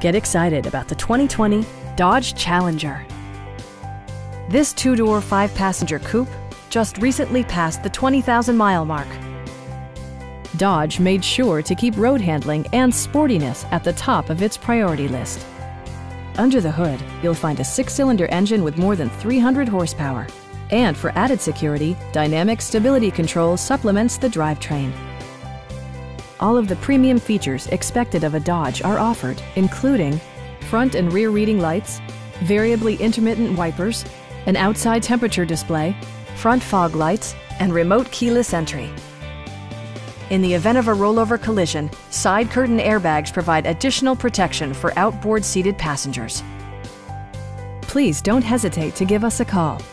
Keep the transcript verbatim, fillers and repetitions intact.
Get excited about the twenty twenty Dodge Challenger. This two-door, five-passenger coupe just recently passed the twenty thousand mile mark. Dodge made sure to keep road handling and sportiness at the top of its priority list. Under the hood, you'll find a six-cylinder engine with more than three hundred horsepower. And for added security, dynamic stability control supplements the drivetrain. All of the premium features expected of a Dodge are offered, including front and rear reading lights, variably intermittent wipers, an outside temperature display, front fog lights, and remote keyless entry. In the event of a rollover collision, side curtain airbags provide additional protection for outboard seated passengers. Please don't hesitate to give us a call.